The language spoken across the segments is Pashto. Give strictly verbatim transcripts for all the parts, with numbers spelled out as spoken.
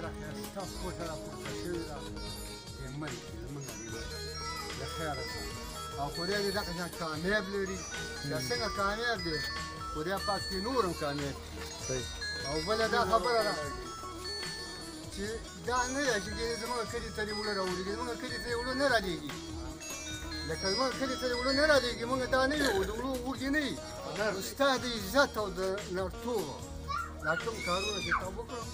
راخیسته کوټه راپورته شوې ده د ملک زموږ د خیره سره او خدای دې دغه شان کامیاب لري دا څنګه کامیاب دی خدای پاک دې نور هم کامیاب کړي او بله دا خبره ده چې دا نه ده چې زموږ کلي ته دې اوړه راولېږي زموږ کلي ته یې اوړه نه رالېږي لکه زموږ کلي ته دې اوړه نه رالېږي موږ دا نه یو د اوړو وږي نه یي ستا د عزت او د نرتوب دا کوم کارونه چې تا وکړم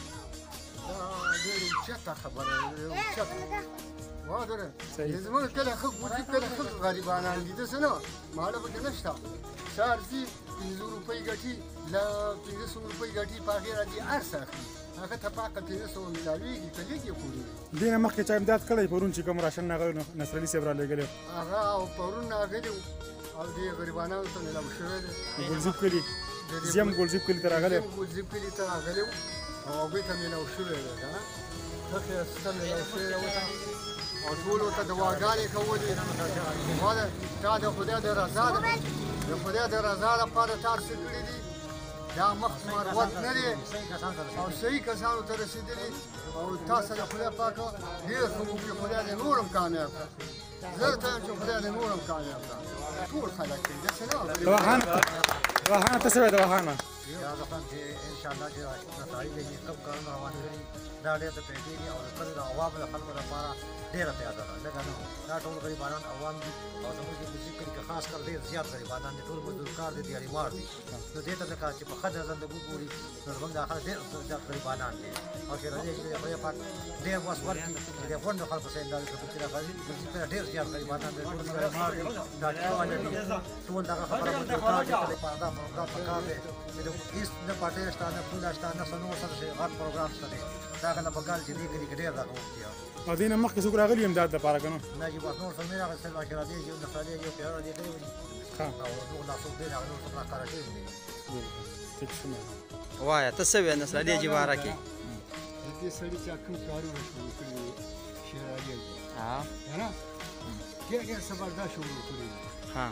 دا ډېره اوچته خبره ده اوچته واضح زموږ کله ښه ګوتې کله ښه غریبانان دي داسې نه ماړه پکې نشته سهار ځي پنځه روپۍ ګټي له پنځه سوه روپۍ ګټي په هغې راځي هر څه اخلي هغه ته پاکه پنځه سوه میلاوېږي که لږ یې خوري دې نه مخکې چا امداد کړی پرون چې کوم راشن هغه نصرالي صاحب رالېږلی هغه او پرون راغلي وو او دې غریبانانو ته میلاو شوی دی ګلزیب کلي زیم ګلزیب کلي ته راغلی ګلزیب کلي ته راغلی وو او هغوی ته میلاو شوی دی که نه ښه ښایسته میلاو شوی دی ورته او ټولو ته دعاګانې کولې واده تا د خدای د رضا ده د خدای د رضا لپاره تا څه کړي دي دا مخ مروت نه دی او صحیح کسانو ته رسېدلي او تا سره خدای پاکه ډېر ښه وکړي خدای دې نور هم کامیاب کړه زه ته یم چې خدای دې نور هم کامیاب کړه ټول خلک کوي داسې نه دواخانه دواخانه ته څه وایي دواخانه دا زخم چې انشاءالله چې نتایج یې کم کارونه روان کړي دا ډېر د پیدې دي او د کلي د عوامو د خلکو لپاره ډېره پیاده ده لږه نه دا ټول غریبانان عوام دي او زموږ د ګلزیب کلي کې خاص کر ډېر زیات غریبانان دي ټول مزدور کار دي دیاړيوار دي نو دې ته لکه چې په ښه نظر د وګوري نو زموږ دا خلک ډېر زیات غریبانان دي او چې راځي چې د خدای پاک ډېر وس ورکړي چې د غونډو خلکو سره اندازه کوي چې دا ګلزیب کلي ډېر زیات غریبانان دي ټول دیاړيوار دي ډاکټران دي ټول دغه خبره مزدور کار دي کله په دا پروګرام پکار دی چې د هېڅ نه پټۍ شته نه پوله شته نه څه نور سره چې غټ پروګرام شته دی دا هغه نه پکار چې دې کلي کې ډېر دغه وکړي او دې نه مخکې څوک راغلي امداد دپاره که نه نه چې بس نور څه نه راغلی سلوا کې راځي یو نفرالي یو پیاده دې کړی ولي او نور لا څوک دی هغه نور څوک راښکاره شوي دي ټیک شو وایه ته څه وایې نصرالي حاجي باره کې د دې سړي چې کوم کارونه شروع کړي دي شېر علي که نه ډېر ډېر زبردست شروع کړي دي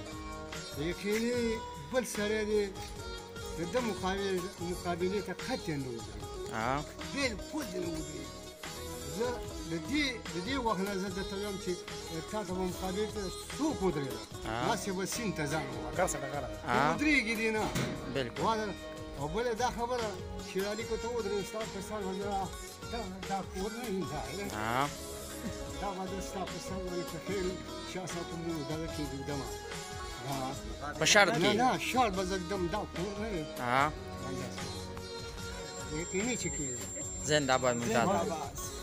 یقیني بل سړی دی د ده مقابلې ته قطعا نه ودرېږي بلکل دې نه ودرېږي زه د دې د دې وخت نه زه درته وایم چې تا ته به مقابلې ته څوک ودرېده هسې به سیند ته ځان ووایه ودرېږي دې نه او بله دا خبره شېر علي که ته ودرېږې ستا په سر باندې دا کور نه وي دا به زه ستا په سر باندې په خیر شا ساعته مو دغه کې ږدمه په شرط کې نه شرط به زه ږدم دا کور نه وي یقیني چې کېږي زنده باد ممتاز